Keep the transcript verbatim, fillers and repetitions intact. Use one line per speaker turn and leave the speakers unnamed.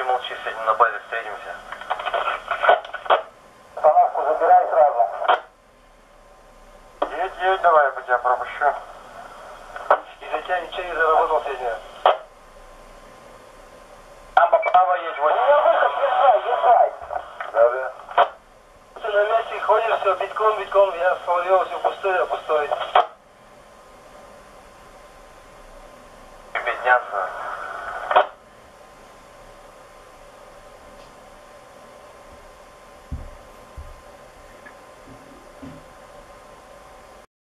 Молчи, молчи, сядем на базе, встретимся.
Остановку забирай сразу.
Едь, едь, давай, я по тебя пропущу.
Из-за тебя ничего не заработал сегодня.
Там право едь,
У
вот.
меня выход, езжай, езжай.
Да, да. Ты на месте ходишь, все, битком, битком, я словил все.